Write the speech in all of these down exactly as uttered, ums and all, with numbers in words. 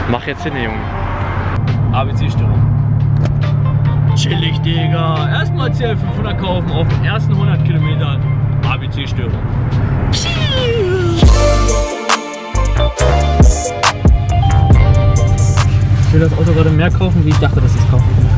Mach jetzt hin, Junge. A B C-Störung. Chillig, Digga. Erstmal C L fünfhundert kaufen auf den ersten hundert Kilometern. A B C-Störung. Ich will das Auto gerade mehr kaufen, wie ich dachte, dass ich es kaufen will.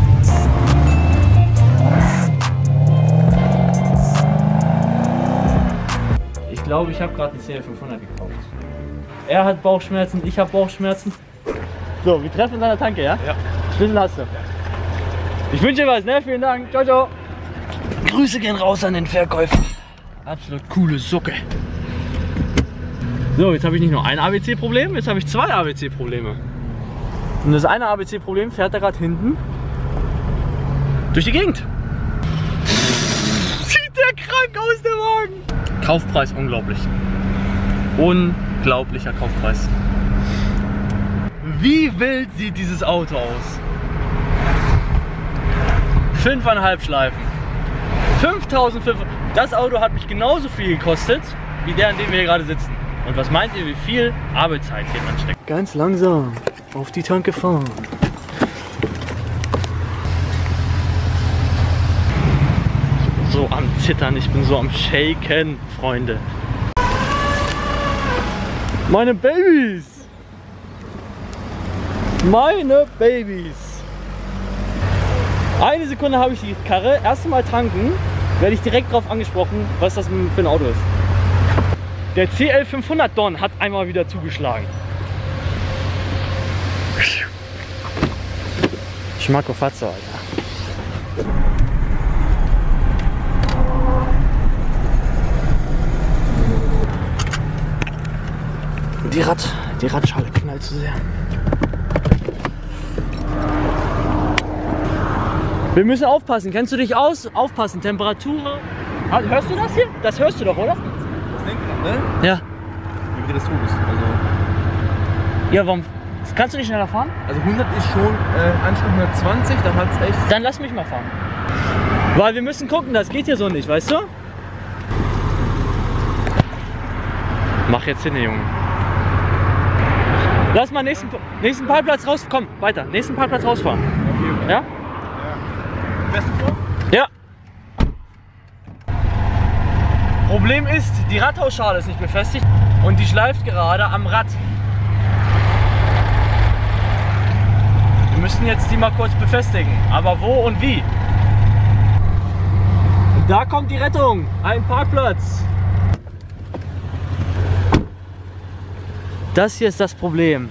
Ich glaube, ich habe gerade einen C L fünfhundert gekauft. Er hat Bauchschmerzen, ich habe Bauchschmerzen. So, wir treffen uns an der Tanke, ja? Ja. Schlüssel hast du. Ich wünsche dir was, ne? Vielen Dank. Ciao, ciao. Grüße gehen raus an den Verkäufer. Absolut coole Sucke. So, jetzt habe ich nicht nur ein A B C-Problem, jetzt habe ich zwei A B C-Probleme. Und das eine A B C-Problem fährt da gerade hinten durch die Gegend. Sieht der krank aus, der Wagen. Kaufpreis unglaublich. Unglaublicher Kaufpreis. Wie wild sieht dieses Auto aus? Fünfeinhalb Schleifen. fünftausendfünfhundert. Das Auto hat mich genauso viel gekostet wie der, an dem wir hier gerade sitzen. Und was meint ihr, wie viel Arbeitszeit hier dran steckt? Ganz langsam auf die Tanke fahren. Ich bin so am Zittern, ich bin so am Shaken, Freunde. Meine Babys! Meine Babys! Eine Sekunde habe ich die Karre, erste Mal tanken, werde ich direkt darauf angesprochen, was das für ein Auto ist. Der C L fünfhundert Don hat einmal wieder zugeschlagen. Schmacko Fatzo, Alter. Die Rad, die Radschale knallt zu sehr. Wir müssen aufpassen. Kennst du dich aus? Aufpassen. Temperatur. Hörst du das hier? Das hörst du doch, oder? Das Lenkrad, ne? Ja. Wie geht das Tubus? Also. Ja, warum? Kannst du nicht schneller fahren? Also hundert ist schon äh, Anschlag hundertzwanzig, dann hat es echt. Dann lass mich mal fahren. Weil wir müssen gucken, das geht hier so nicht, weißt du? Mach jetzt hin, Junge. Lass mal nächsten, nächsten Parkplatz raus. Komm, weiter. Nächsten Parkplatz rausfahren. Okay, okay. Ja? Fährst du vor? Ja. Problem ist, die Radhausschale ist nicht befestigt und die schleift gerade am Rad. Wir müssen jetzt die mal kurz befestigen. Aber wo und wie? Da kommt die Rettung. Ein Parkplatz. Das hier ist das Problem.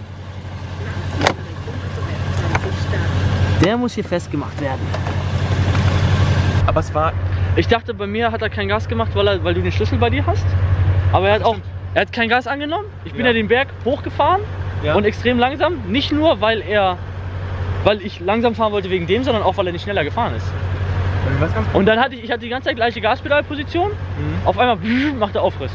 Der muss hier festgemacht werden. Aber es war. Ich dachte, bei mir hat er kein Gas gemacht, weil, er, weil du den Schlüssel bei dir hast. Aber er hat auch, er hat kein Gas angenommen. Ich bin ja, ja den Berg hochgefahren ja. und extrem langsam. Nicht nur, weil er, weil ich langsam fahren wollte wegen dem, sondern auch, weil er nicht schneller gefahren ist. Und dann hatte ich, ich hatte die ganze Zeit gleiche Gaspedalposition. Mhm. Auf einmal macht er Aufriss.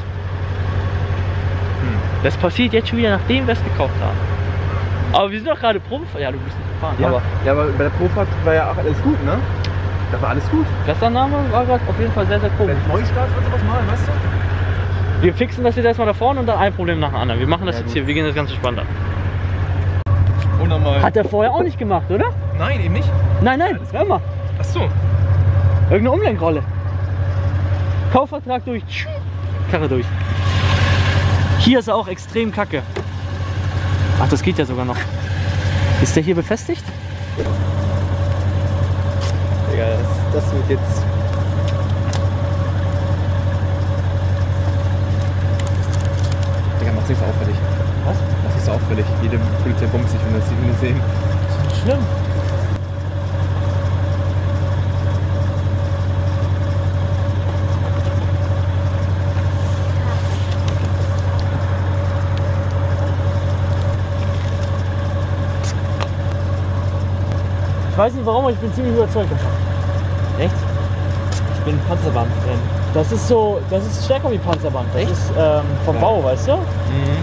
Das passiert jetzt schon wieder, nachdem wir es gekauft haben. Aber wir sind doch gerade Probe. Ja, du bist nicht gefahren. Ja, aber, ja, aber bei der Probefahrt war ja auch alles gut, ne? Da war alles gut. Gastannahme war gerade auf jeden Fall sehr, sehr komisch. Wenn ich Neustart oder sowas machen, weißt du? Wir fixen das jetzt erstmal da vorne und dann ein Problem nach dem anderen. Wir machen das ja, jetzt gut. hier, wir gehen das ganz entspannt an. Und nochmal. Hat er vorher auch nicht gemacht, oder? Nein, eben nicht. Nein, nein, ja, hör mal. Ach so. Irgendeine Umlenkrolle. Kaufvertrag durch. Karre durch. Hier ist er auch extrem kacke. Ach, das geht ja sogar noch. Ist der hier befestigt? Digga, das, das wird jetzt. Digga, macht's nicht so auffällig. Was? Macht's nicht so auffällig. Jede Polizei bombt sich, wenn das sie nicht sehen. Das ist nicht schlimm. Ich weiß nicht warum, aber ich bin ziemlich überzeugt davon. Echt? Ich bin Panzerband-Fan. Das ist so, das ist stärker wie Panzerband. Das Echt? ist ähm, vom Ja. Bau, weißt du? Mhm.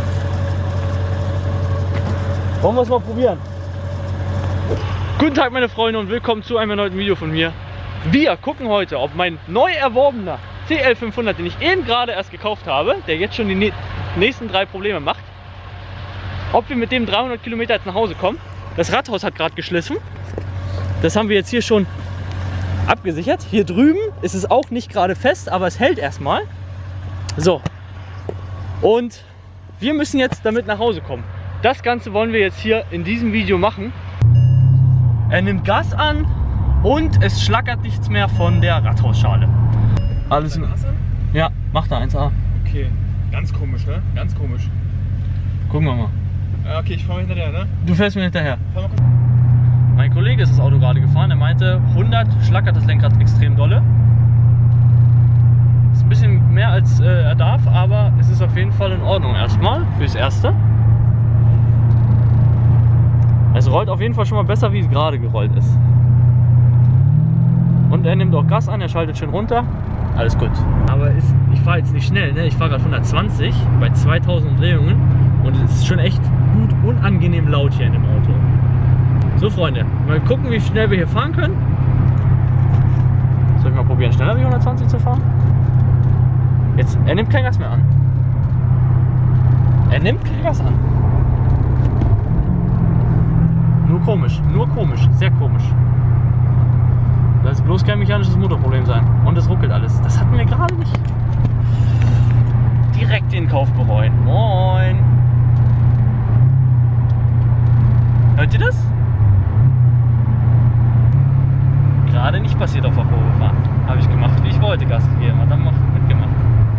Wollen wir es mal probieren? Guten Tag meine Freunde und willkommen zu einem neuen Video von mir. Wir gucken heute, ob mein neu erworbener C L fünfhundert, den ich eben gerade erst gekauft habe, der jetzt schon die nächsten drei Probleme macht, ob wir mit dem dreihundert Kilometer jetzt nach Hause kommen. Das Rathaus hat gerade geschlossen. Das haben wir jetzt hier schon abgesichert. Hier drüben ist es auch nicht gerade fest, aber es hält erstmal. So. Und wir müssen jetzt damit nach Hause kommen. Das Ganze wollen wir jetzt hier in diesem Video machen. Er nimmt Gas an und es schlackert nichts mehr von der Rathausschale. Alles in Ordnung? Ja, macht er eins A. Okay, ganz komisch, ne? Ganz komisch. Gucken wir mal. Ja, okay, ich fahre hinterher, ne? Du fährst mir hinterher. Fahr mal kurz. Mein Kollege ist das Auto gerade gefahren. Er meinte, hundert schlackert das Lenkrad extrem dolle. Ist ein bisschen mehr als äh, er darf, aber es ist auf jeden Fall in Ordnung erstmal fürs Erste. Es rollt auf jeden Fall schon mal besser, wie es gerade gerollt ist. Und er nimmt auch Gas an, er schaltet schön runter. Alles gut. Aber ist, ich fahre jetzt nicht schnell, ne? Ich fahre gerade hundertzwanzig bei zweitausend Umdrehungen und es ist schon echt gut unangenehm laut hier in dem Auto. So Freunde, mal gucken, wie schnell wir hier fahren können. Soll ich mal probieren, schneller wie hundertzwanzig zu fahren? Jetzt, er nimmt kein Gas mehr an. Er nimmt kein Gas an. Nur komisch, nur komisch, sehr komisch. Das ist bloß kein mechanisches Motorproblem sein. Und es ruckelt alles. Das hatten wir gerade nicht. Direkt den Kauf bereuen. Moin. Hört ihr das? Gerade nicht passiert auf der Probefahrt. Habe ich gemacht, wie ich wollte. Gas gegeben, hat dann mitgemacht.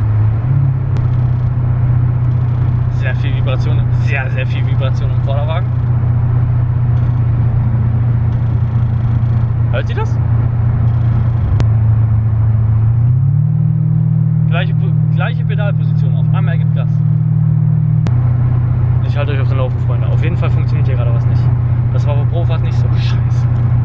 Sehr viel Vibration, sehr, sehr viel Vibration im Vorderwagen. Hört ihr das? Gleiche, gleiche Pedalposition, auf einmal ergibt Gas. Ich halte euch auf den Laufen, Freunde. Auf jeden Fall funktioniert hier gerade was nicht. Das war auf der Probefahrt nicht so scheiße.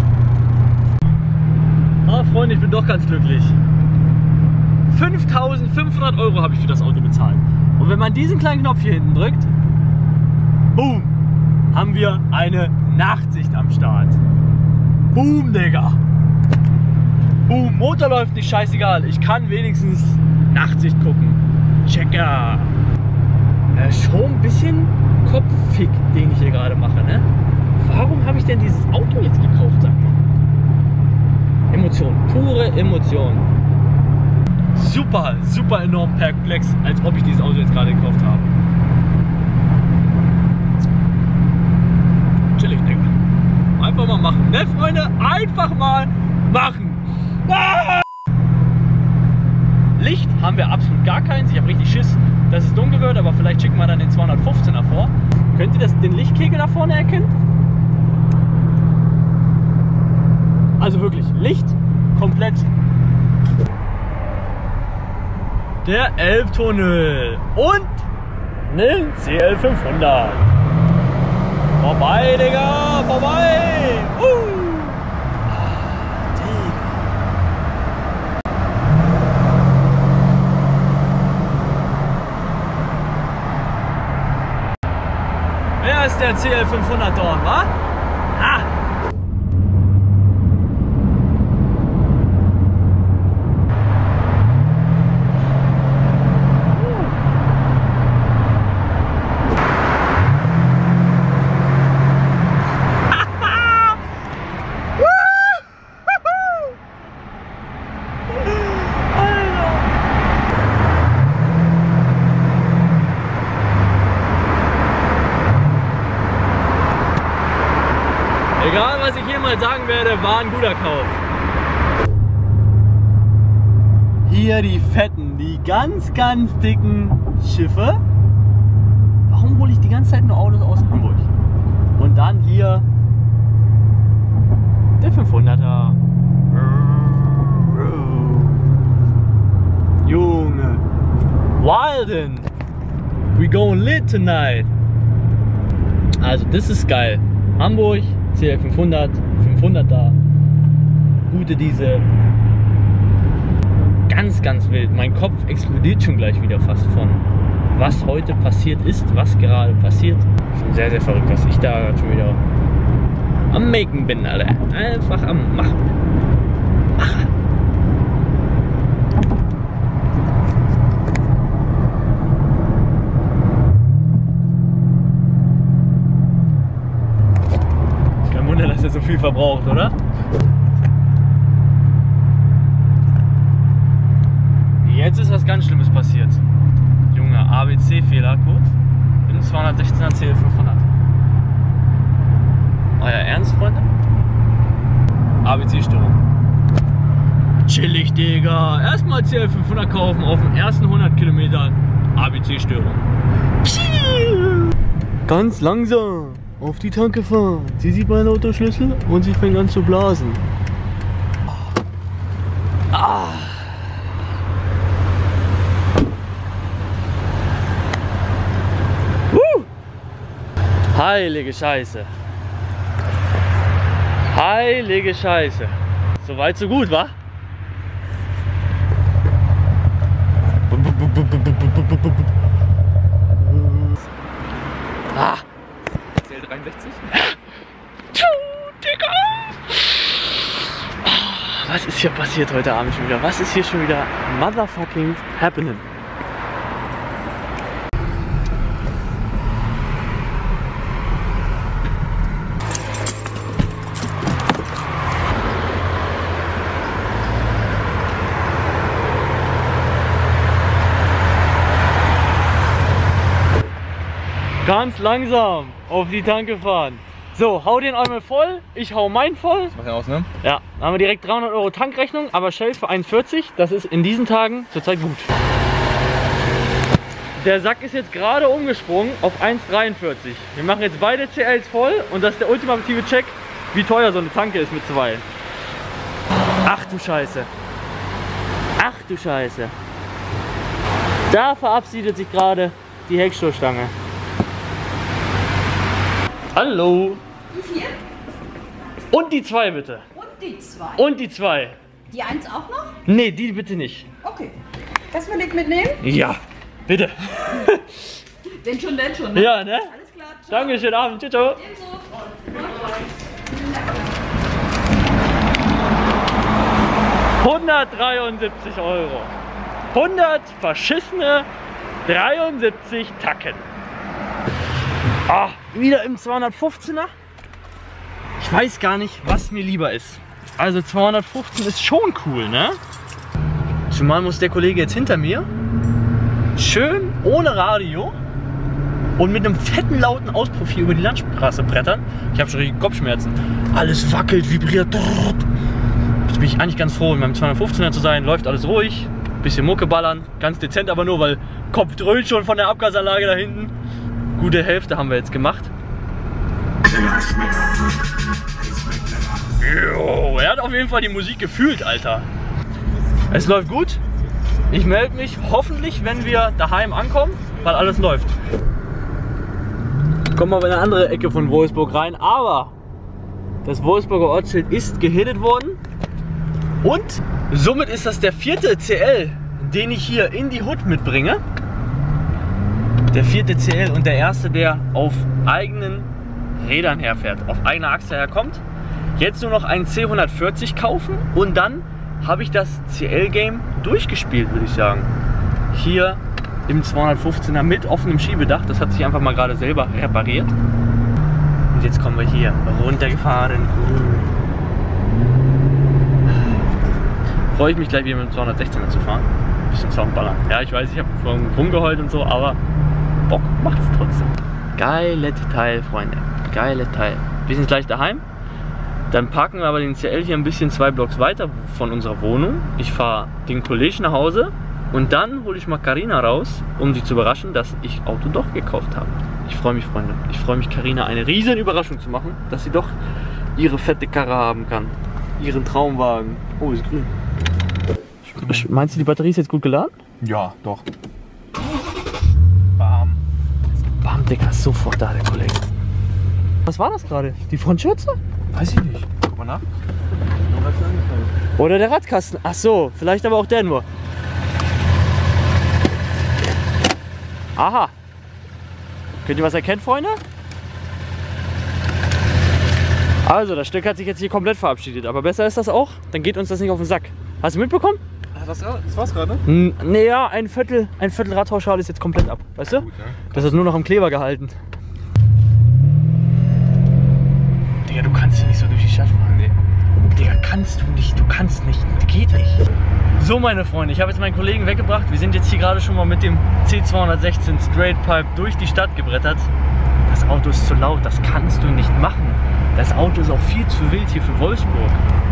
Ah, Freunde, ich bin doch ganz glücklich. fünftausendfünfhundert Euro habe ich für das Auto bezahlt. Und wenn man diesen kleinen Knopf hier hinten drückt, boom, haben wir eine Nachtsicht am Start. Boom, Digga. Boom, Motor läuft nicht, scheißegal. Ich kann wenigstens Nachtsicht gucken. Checker. Äh, schon ein bisschen Kopffick, den ich hier gerade mache, ne? Warum habe ich denn dieses Auto jetzt gekauft, sag mal? Emotion, pure Emotion. Super, super enorm perplex, als ob ich dieses Auto jetzt gerade gekauft habe. Chillig, Digga. Einfach mal machen, ne, Freunde? Einfach mal machen. Ah! Licht haben wir absolut gar keins. Ich habe richtig Schiss, dass es dunkel wird, aber vielleicht schicken wir dann den zweihundertfünfzehner vor. Könnt ihr das, den Lichtkegel da vorne erkennen? Also wirklich, Licht komplett. Der Elbtunnel und einen C L fünfhundert. Vorbei, Digga, vorbei! Uh. Wer ist der C L fünfhundert Dorn, wa? Ah. Egal, was ich hier mal sagen werde, war ein guter Kauf. Hier die fetten, die ganz, ganz dicken Schiffe. Warum hole ich die ganze Zeit nur Autos aus Hamburg? Und dann hier der fünfhunderter. Junge. Wilden. We going lit tonight. Also, das ist geil. Hamburg. C L fünfhundert, fünfhunderter, gute Diesel. Ganz, ganz wild. Mein Kopf explodiert schon gleich wieder fast von was heute passiert ist, was gerade passiert. Schon sehr, sehr verrückt, dass ich da schon wieder am Maken bin, Alter. Einfach am Machen. Machen. verbraucht, oder? Jetzt ist was ganz Schlimmes passiert. Junge, A B C-Fehlercode im zweihundertsechzehner C L fünfhundert. Euer Ernst, Freunde? A B C-Störung. Chillig, Digga. Erstmal C L fünfhundert kaufen auf den ersten hundert Kilometern. A B C-Störung. Ganz langsam auf die Tanke fahren. Sie sieht meinen Autoschlüssel und sie fängt an zu blasen. Ah. Uh. Heilige Scheiße. Heilige Scheiße. So weit, so gut, wa? Ah. C L dreiundsechzig? Digga! Was ist hier passiert heute Abend schon wieder? Was ist hier schon wieder motherfucking happening? Ganz langsam auf die Tanke fahren. So, hau den einmal voll, ich hau meinen voll. Das macht ja aus, ne? Ja, dann haben wir direkt dreihundert Euro Tankrechnung, aber Shell für einundvierzig, das ist in diesen Tagen zurzeit gut. Der Sack ist jetzt gerade umgesprungen auf eins dreiundvierzig. Wir machen jetzt beide C Ls voll und das ist der ultimative Check, wie teuer so eine Tanke ist mit zwei. Ach du Scheiße. Ach du Scheiße. Da verabschiedet sich gerade die Heckstoßstange. Hallo. Die vier? Und die zwei bitte. Und die zwei. Und die zwei. Die eins auch noch? Nee, die bitte nicht. Okay. Das will ich mitnehmen? Ja, bitte. Den schon, den schon. Ne? Ja, ne? Alles klar. Ciao. Danke, schönen Abend. Ciao, ciao. Ebenso. hundertdreiundsiebzig Euro. hundert verschissene dreiundsiebzig Tacken. Ah, wieder im zweihundertfünfzehner. Ich weiß gar nicht, was mir lieber ist. Also zweihundertfünfzehn ist schon cool, ne? Zumal muss der Kollege jetzt hinter mir schön ohne Radio und mit einem fetten lauten Auspuff hier über die Landstraße brettern. Ich habe schon richtig Kopfschmerzen. Alles wackelt, vibriert. Jetzt bin ich eigentlich ganz froh, in meinem zweihundertfünfzehner zu sein. Läuft alles ruhig, bisschen Mucke ballern, ganz dezent, aber nur, weil Kopf dröhnt schon von der Abgasanlage da hinten. Gute Hälfte haben wir jetzt gemacht. Jo, er hat auf jeden Fall die Musik gefühlt, Alter. Es läuft gut. Ich melde mich hoffentlich, wenn wir daheim ankommen, weil alles läuft. Kommen wir in eine andere Ecke von Wolfsburg rein, aber das Wolfsburger Ortsschild ist gehittet worden. Und somit ist das der vierte C L, den ich hier in die Hood mitbringe. Der vierte C L und der erste, der auf eigenen Rädern herfährt, auf eigener Achse herkommt. Jetzt nur noch einen C hundertvierzig kaufen und dann habe ich das C L-Game durchgespielt, würde ich sagen. Hier im zweihundertfünfzehner mit offenem Schiebedach, das hat sich einfach mal gerade selber repariert. Und jetzt kommen wir hier runtergefahren. Freue ich mich gleich wieder mit dem zweihundertsechzehner zu fahren. Ein bisschen Soundballern. Ja, ich weiß, ich habe vorhin rumgeheult und so, aber Bock macht es trotzdem. Geiles Teil, Freunde. Geiles Teil. Wir sind gleich daheim. Dann parken wir aber den C L hier ein bisschen zwei Blocks weiter von unserer Wohnung. Ich fahre den Kollegen nach Hause und dann hole ich mal Carina raus, um sie zu überraschen, dass ich Auto doch gekauft habe. Ich freue mich, Freunde. Ich freue mich, Carina eine riesen Überraschung zu machen, dass sie doch ihre fette Karre haben kann. Ihren Traumwagen. Oh, ist grün. Meinst du, die Batterie ist jetzt gut geladen? Ja, doch. Bam. Bam, Digga, ist sofort da, der Kollege. Was war das gerade? Die Frontschürze? Weiß ich nicht. Guck mal nach. Oder der Radkasten. Ach so, vielleicht aber auch der nur. Aha. Könnt ihr was erkennen, Freunde? Also, das Stück hat sich jetzt hier komplett verabschiedet. Aber besser ist das auch. Dann geht uns das nicht auf den Sack. Hast du mitbekommen? Das, das war's gerade? Naja, ein Viertel, ein Viertel Radtauschschale ist jetzt komplett ab. Weißt du? Gut, ja. Das ist nur noch am Kleber gehalten. Digga, du kannst hier nicht so durch die Stadt fahren, ey. Digga, kannst du nicht, du kannst nicht, geht nicht. So, meine Freunde, ich habe jetzt meinen Kollegen weggebracht. Wir sind jetzt hier gerade schon mal mit dem C zweihundertsechzehn Straight Pipe durch die Stadt gebrettert. Das Auto ist zu laut, das kannst du nicht machen. Das Auto ist auch viel zu wild hier für Wolfsburg.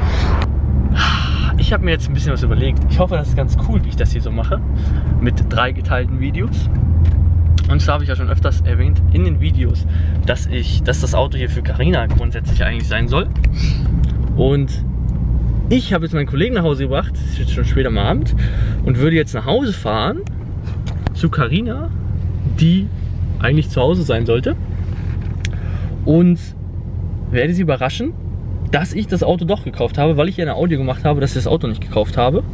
Ich habe mir jetzt ein bisschen was überlegt. Ich hoffe, das ist ganz cool, wie ich das hier so mache. Mit drei geteilten Videos. Und zwar habe ich ja schon öfters erwähnt in den Videos, dass ich, dass das Auto hier für Carina grundsätzlich eigentlich sein soll. Und ich habe jetzt meinen Kollegen nach Hause gebracht, es ist jetzt schon spät am Abend, und würde jetzt nach Hause fahren zu Carina, die eigentlich zu Hause sein sollte. Und werde sie überraschen, dass ich das Auto doch gekauft habe, weil ich ja eine Audio gemacht habe, dass ich das Auto nicht gekauft habe.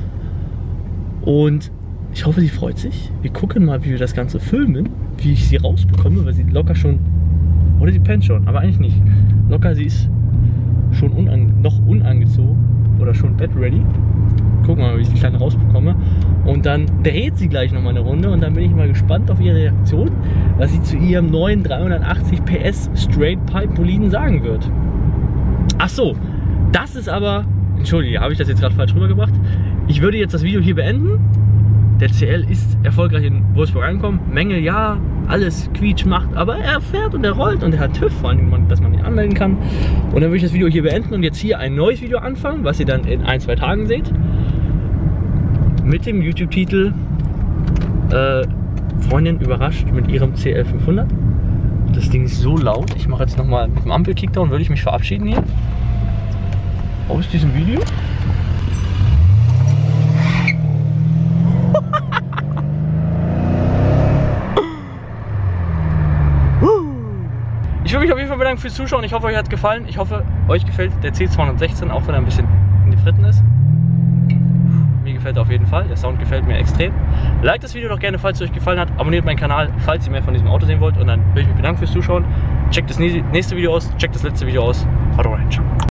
Und ich hoffe, sie freut sich. Wir gucken mal, wie wir das Ganze filmen, wie ich sie rausbekomme, weil sie locker schon, oder sie pennt schon, aber eigentlich nicht. Locker, sie ist schon unan, noch unangezogen oder schon bed ready. Gucken wir mal, wie ich die Kleine rausbekomme. Und dann dreht sie gleich nochmal eine Runde und dann bin ich mal gespannt auf ihre Reaktion, was sie zu ihrem neuen dreihundertachtzig P S Straight Pipe Boliden sagen wird. Ach so, das ist aber, entschuldige, habe ich das jetzt gerade falsch rübergebracht. Ich würde jetzt das Video hier beenden. Der C L ist erfolgreich in Wolfsburg angekommen. Mängel ja, alles quietsch macht, aber er fährt und er rollt und er hat TÜV, vor allem, dass man ihn anmelden kann. Und dann würde ich das Video hier beenden und jetzt hier ein neues Video anfangen, was ihr dann in ein, zwei Tagen seht. Mit dem YouTube-Titel äh, Freundin überrascht mit ihrem C L fünfhundert. Das Ding ist so laut. Ich mache jetzt nochmal mit dem Ampel-Kickdown, würde ich mich verabschieden hier aus diesem Video. Ich würde mich auf jeden Fall bedanken fürs Zuschauen. Ich hoffe, euch hat es gefallen. Ich hoffe, euch gefällt der C zweihundertsechzehn, auch wenn er ein bisschen in die Fritten ist. Mir gefällt er auf jeden Fall. Der Sound gefällt mir extrem. Liked das Video doch gerne, falls es euch gefallen hat. Abonniert meinen Kanal, falls ihr mehr von diesem Auto sehen wollt. Und dann will ich mich bedanken fürs Zuschauen. Checkt das nächste Video aus. Checkt das letzte Video aus. Haut rein. Ciao.